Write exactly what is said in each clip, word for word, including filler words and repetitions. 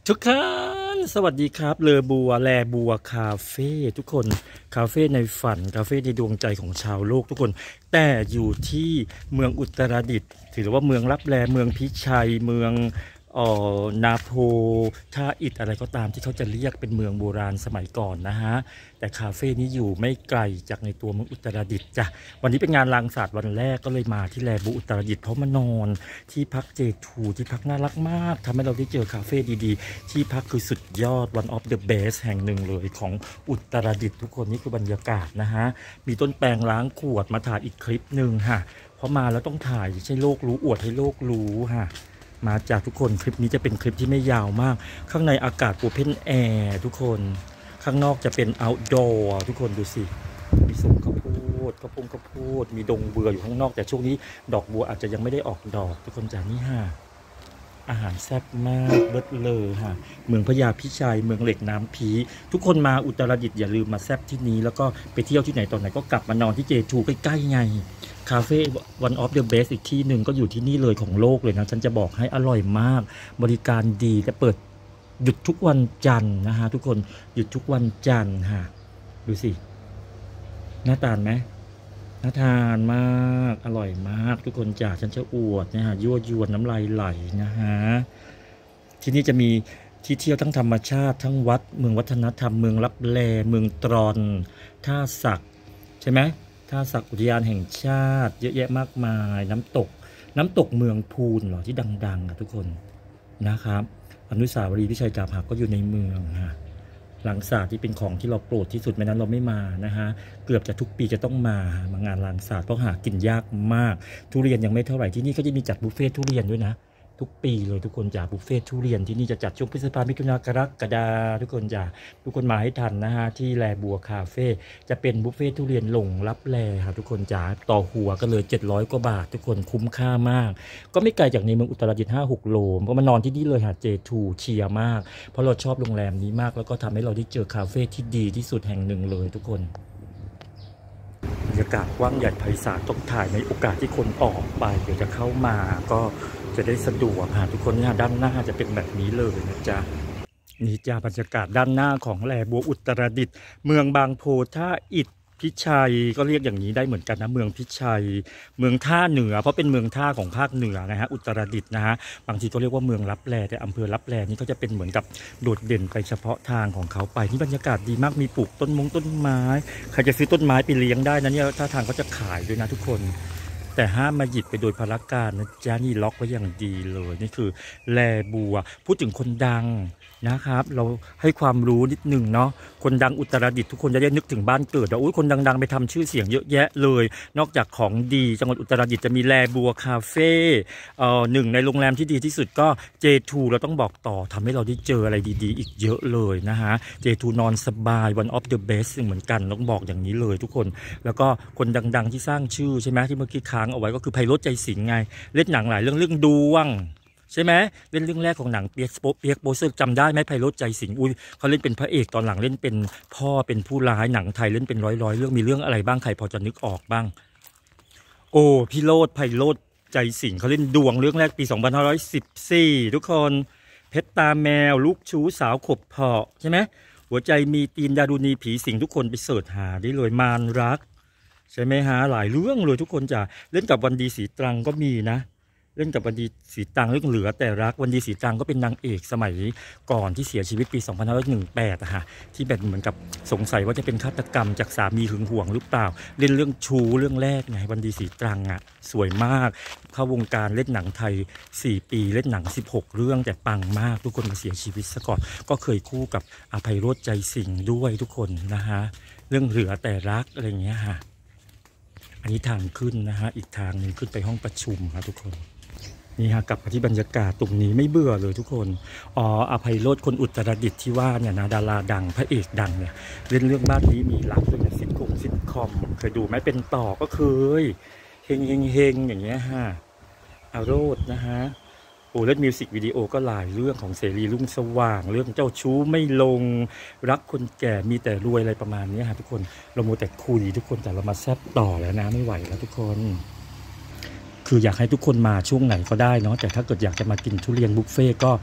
ทุกคนสวัสดีครับเลอบัวแลบัวคาเฟ่ทุกคนคาเฟ่ในฝันคาเฟ่ในดวงใจของชาวโลกทุกคนแต่อยู่ที่เมืองอุตรดิตถ์ถือว่าเมืองลับแลเมืองพิชัยเมืองเอ่อนาโพท่าอิฐอะไรก็ตามที่เขาจะเรียกเป็นเมืองโบราณสมัยก่อนนะฮะแต่คาเฟ่นี้อยู่ไม่ไกลจากในตัวเมืองอุตรดิตถ์จ้ะวันนี้เป็นงานลางศาสตร์วันแรกก็เลยมาที่แลบูอุตรดิตถ์เพราะมานอนที่พักเจทูที่พักน่ารักมากทำให้เราได้เจอคาเฟ่ดีๆที่พักคือสุดยอด one of the best แห่งหนึ่งเลยของอุตรดิตถ์ทุกคนนี่คือบรรยากาศนะฮะมีต้นแปลงล้างขวดมาถ่ายอีกคลิปหนึ่งค่ะเพราะมาแล้วต้องถ่ายใช่โลกรู้อวดให้โลกรู้ค่ะมาจากทุกคนคลิปนี้จะเป็นคลิปที่ไม่ยาวมากข้างในอากาศโอเพนแอร์ทุกคนข้างนอกจะเป็น outdoor ทุกคนดูสิมีสวนข้าวโพดข้าวโพดข้าวโพดมีดงเบื่ออยู่ข้างนอกแต่ช่วงนี้ดอกบัวอาจจะยังไม่ได้ออกดอกทุกคนจากนี่ฮะอาหารแซ่บมากเบิดเลยฮะเมืองพญาพิชัยเมืองเหล็กน้ำผีทุกคนมาอุตรดิตถ์อย่าลืมมาแซ่บที่นี้แล้วก็ไปเที่ยวที่ไหนตอนไหนก็กลับมานอนที่เจทูใกล้ๆไงคาเฟ่ one of the best อีกที่หนึ่งก็อยู่ที่นี่เลยของโลกเลยนะฉันจะบอกให้อร่อยมากบริการดีแต่เปิดหยุดทุกวันจันทร์นะฮะทุกคนหยุดทุกวันจันทร์ฮะดูสิน่าทานไหมน่าทานมากอร่อยมากทุกคนจากฉันจะอวดนะฮะยั่วยวนน้ำลายไหลนะฮะที่นี่จะมีที่เที่ยวทั้งธรรมชาติทั้งวัดเมืองวัฒนธรรมเมืองลับแลเมืองตรอนท่าสักใช่ไหมท่าสักอุทยานแห่งชาติเยอะแยะมากมายน้ำตกน้ำตกเมืองพูนเหรอที่ดังๆอ่ะทุกคนนะครับอนุสาวรีย์พิชัยดาบหักก็อยู่ในเมืองฮะหลังศาสตร์ที่เป็นของที่เราโปรดที่สุดไม่นั้นเราไม่มานะฮะเกือบจะทุกปีจะต้องมามางานหลังศาสตร์เพราะหากินยากมากทุเรียนยังไม่เท่าไหร่ที่นี่ก็จะมีจัดบุฟเฟ่ทุเรียนด้วยนะทุกปีเลยทุกคนจ่าบุฟเฟ่ทุเรียนที่นี่จะจัดช่วงพฤษภาคมมิถุนากรกฎาทุกคนจ่าทุกคนมาให้ทันนะฮะที่แลบัวคาเฟ่จะเป็นบุฟเฟ่ทุเรียนหลงลับแลครับทุกคนจ่าต่อหัวก็เลยเจ็ดร้อยกว่าบาททุกคนคุ้มค่ามากก็ไม่ไกลจากในเมืองอุตรดิตถ์ห้าหกโลก็มานอนที่นี่เลยหาเจทูเชียร์มากเพราะเราชอบโรงแรมนี้มากแล้วก็ทำให้เราได้เจอคาเฟ่ที่ดีที่สุดแห่งหนึ่งเลยทุกคนบรรยากาศกว้างใหญ่ไพศาลต้องถ่ายในโอกาสที่คนออกไปเดี๋ยวจะเข้ามาก็จะได้สะดวกค่ะทุกคนเนี่ยด้านหน้าจะเป็นแบบนี้เลยนะจ๊ะนี่จ้าบรรยากาศด้านหน้าของแลบัวอุตรดิตถ์เมืองบางโพท่าอิฐพิชัยก็เรียกอย่างนี้ได้เหมือนกันนะเมืองพิชัยเมืองท่าเหนือเพราะเป็นเมืองท่าของภาคเหนือนะฮะอุตรดิตถ์นะฮะบางทีก็เรียกว่าเมืองลับแลแต่อำเภอลับแลนี่ก็จะเป็นเหมือนกับโดดเด่นไปเฉพาะทางของเขาไปที่บรรยากาศดีมากมีปลูกต้นมงต้นไม้ใครจะซื้อต้นไม้ไปเลี้ยงได้นะเนี่ยท่าทางก็จะขายด้วยนะทุกคนแต่ห้ามมาหยิบไปโดยพลการนะจ๊ะนี่ล็อกไว้อย่างดีเลยนี่คือแลบัวพูดถึงคนดังนะครับเราให้ความรู้นิดหนึ่งเนาะคนดังอุตรดิตถ์ทุกคนจะได้นึกถึงบ้านเกิดว่าอุ้ยคนดังๆไปทำชื่อเสียงเยอะแยะเลยนอกจากของดีจังหวัดอุตรดิตถ์จะมีแลบัวคาเฟ่เอ่อหนึ่งในโรงแรมที่ดีที่สุดก็ เจ ทู เราต้องบอกต่อทำให้เราได้เจออะไรดีๆอีกเยอะเลยนะฮะ เจ ทู นอนสบาย one of the best เหมือนกันต้องบอกอย่างนี้เลยทุกคนแล้วก็คนดังๆที่สร้างชื่อใช่ไหมที่เมื่อกี้ค้างเอาไว้ก็คือไพโรจน์ใจสิงห์ไงเล่นหนังหลายเรื่องเรื่องดวงใช่ไหมเล่นเรื่องแรกของหนังเปียกโป๊เปียกโปเซอร์จำได้ไหมไพโรจน์ใจสิงห์อุ้ยเขาเล่นเป็นพระเอกตอนหลังเล่นเป็นพ่อเป็นผู้ร้ายหนังไทยเล่นเป็นร้อยๆเรื่องมีเรื่องอะไรบ้างใครพอจะนึกออกบ้างโอ้พี่โรจน์ไพโรจน์ใจสิงห์เขาเล่นดวงเรื่องแรกปีสองพันห้าร้อยสิบสี่ทุกคนเพชรตาแมวลูกชู้สาวขบเพาะใช่ไหมหัวใจมีตีนดารุณีผีสิงทุกคนไปเสิร์ชหาได้เลยมารรักใช่ไหมฮะหลายเรื่องเลยทุกคนจะเล่นกับวันดีสีตรังก็มีนะเล่นกับวันดีสีตรังเรื่องเหลือแต่รักวันดีสีตรังก็เป็นนางเอกสมัยก่อนที่เสียชีวิตปีสองพันห้าร้อยสิบแปดอะฮะที่แบบเหมือนกับสงสัยว่าจะเป็นฆาตกรรมจากสามีหึงหวงหรือเปล่าเล่นเรื่องชูเรื่องแรกไงวันดีสีตรังอะสวยมากเข้าวงการเล่นหนังไทยสี่ปีเล่นหนังสิบหกเรื่องแต่ปังมากทุกคนมาเสียชีวิตซะก่อนก็เคยคู่กับอภัยโรจน์ใจสิงห์ด้วยทุกคนนะฮะเรื่องเหลือแต่รักอะไรเงี้ยฮะอันนี้ทางขึ้นนะฮะอีกทางหนึ่งขึ้นไปห้องประชุมครับทุกคนนี่ฮะกลับมาที่บรรยากาศตรงนี้ไม่เบื่อเลยทุกคนอ๋ออภัยโรจน์คนอุตรดิตถ์ที่ว่าเนี่ยนะดาราดังพระเอกดังเนี่ยเล่นเรื่องบ้านนี้มีรักด้วยเนี่ยซิทคอมซิทคอมเคยดูไหมเป็นต่อก็เคยเฮงเฮงเฮงอย่างเงี้ยฮะอาโรจน์นะฮะโอ้เล่นมิวสิกวิดีโอก็หลายเรื่องของเสรีรุ่งสว่างเรื่องเจ้าชู้ไม่ลงรักคนแก่มีแต่รวยอะไรประมาณนี้ฮะทุกคนเราโมแต่คุยทุกคนแต่เรามาแซบต่อแล้วนะไม่ไหวแล้วทุกคนคืออยากให้ทุกคนมาช่วงไหนก็ได้เนาะแต่ถ้าเกิดอยากจะมากินทุเรียนบุฟเฟ่ก็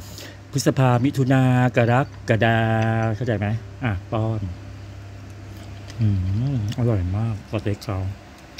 พฤษภามิถุนากรกฎาเข้าใจไหมอ่ะป้อนอืมอร่อยมากสเต็กเขา